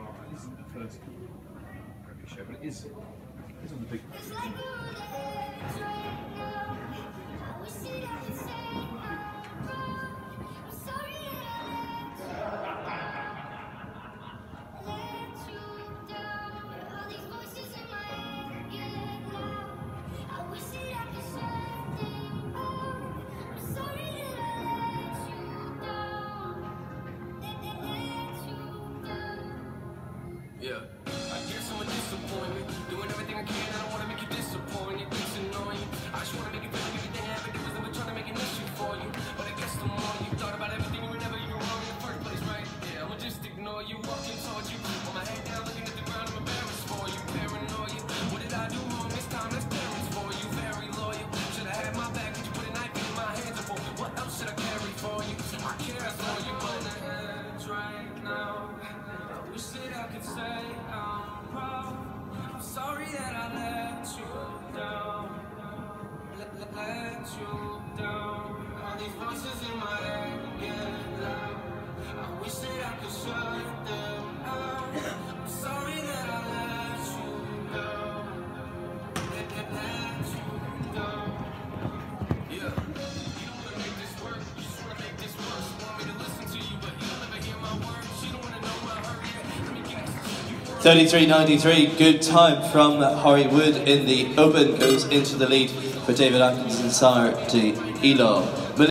This isn't the first rugby show, but it's on the big. Yeah, I guess I'm a disappointment. Doing everything I can, I don't wanna make you disappointed. It's annoying. I just wanna make you feel like everything I ever did was never trying to make an issue for you. But I guess the more you thought about everything, you were never even wrong in the first place, right? Yeah, I'ma just ignore you, walking towards you. Put my head down, looking at the ground, I'm embarrassed for you. Paranoia. What did I do wrong this time? That's parents for you. Very loyal. Should I have my back? Did you put a knife in my hands? Or what else should I carry for you? I care for you, but the heads right now. I wish that I could say I'm proud. I'm sorry that I let you down. Let you down. All these voices in my head get loud. I wish that I could shut them out. I'm sorry that I let you down. Let you down. Yeah. You don't wanna make this work. You just wanna make this worse. You want me to listen to you, but you don't ever hear my words. You don't wanna know my hurt yet. Let me guess. 33.93, good time from Hollywood in the open, goes into the lead for David Atkinson, Sire to Elo.